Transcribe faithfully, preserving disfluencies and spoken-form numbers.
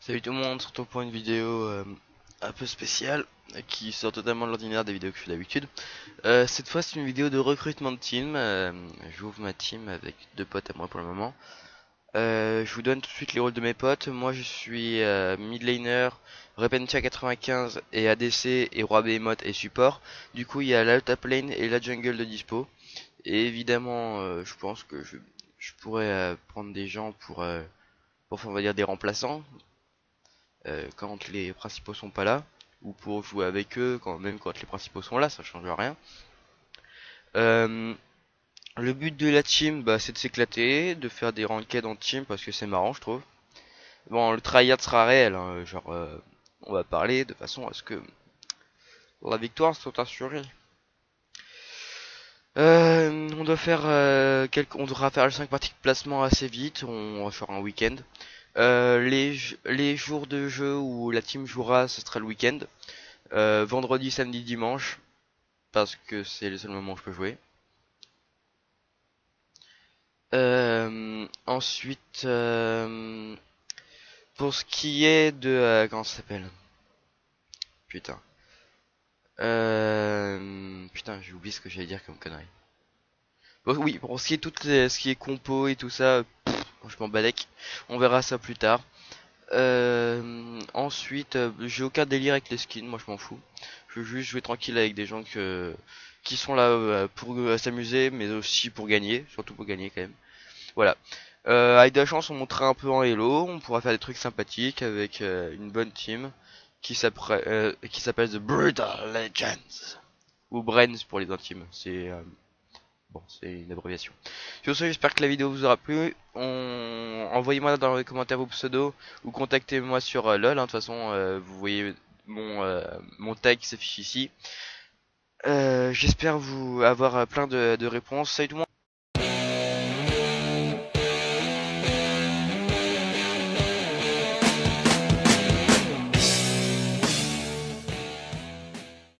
Salut tout le monde, on se retrouve pour une vidéo euh, un peu spéciale euh, qui sort totalement de l'ordinaire des vidéos que je fais d'habitude. Euh, cette fois c'est une vidéo de recrutement de team. Euh, J'ouvre ma team avec deux potes à moi pour le moment. Euh, je vous donne tout de suite les rôles de mes potes. Moi je suis euh, mid laner, Repentia quatre-vingt-quinze et A D C et Roi Behemoth et support. Du coup il y a la top lane et la jungle de dispo. Et évidemment euh, je pense que je, je pourrais euh, prendre des gens pour, euh, pour on va dire des remplaçants euh, quand les principaux sont pas là, ou pour jouer avec eux, quand, même quand les principaux sont là, ça change rien. Euh, le but de la team, bah, c'est de s'éclater, de faire des ranked en team parce que c'est marrant, je trouve. Bon, le tryhard sera réel, hein, genre, euh, on va parler de façon à ce que la victoire soit assurée. Euh, on doit faire euh, quelques, on devra faire les cinq parties de placement assez vite. On va faire un week-end. Euh, les, les jours de jeu où la team jouera, ce sera le week-end. Euh, vendredi, samedi, dimanche, parce que c'est le seul moment où je peux jouer. Euh, ensuite, euh, pour ce qui est de... Euh, comment ça s'appelle? Putain. Euh, putain, j'ai oublié ce que j'allais dire comme connerie. Bon, oui, pour ce qui est tout les- ce qui est compo et tout ça, pff, je m'en balèque. On verra ça plus tard. Euh, ensuite, euh, j'ai aucun délire avec les skins, moi je m'en fous. Je veux juste jouer tranquille avec des gens que, qui sont là euh, pour euh, s'amuser, mais aussi pour gagner, surtout pour gagner quand même. Voilà. Euh, avec de la chance, on montera un peu en Hello, on pourra faire des trucs sympathiques avec euh, une bonne team qui s'appelle euh, qui s'appelle The Brutal Legends ou Brains pour les intimes. C'est euh, bon, c'est une abréviation. Sur ce, j'espère que la vidéo vous aura plu. On... Envoyez-moi dans les commentaires vos pseudos ou contactez-moi sur euh, LOL. Hein. De toute façon, euh, vous voyez mon, euh, mon tag qui s'affiche ici. Euh, j'espère vous avoir euh, plein de, de réponses. Salut tout le monde.